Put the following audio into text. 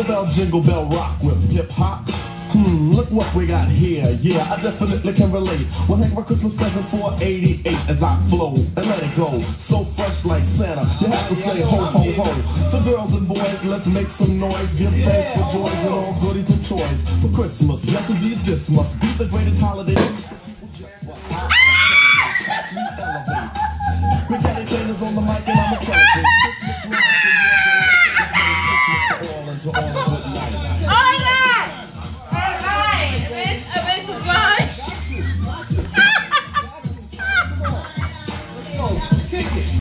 jingle bell rock with hip hop. Look what we got here. Yeah, I definitely can relate. One heck of a Christmas present for 88 as I flow and let it go. So fresh like Santa, you have to say ho, ho, ho. So girls and boys, let's make some noise. Give thanks for joys and all goodies and toys. For Christmas, yes indeed, this must be the greatest holiday. Spaghetti Cleaners on the mic and I'm a television. Christmas to all and to all a good night.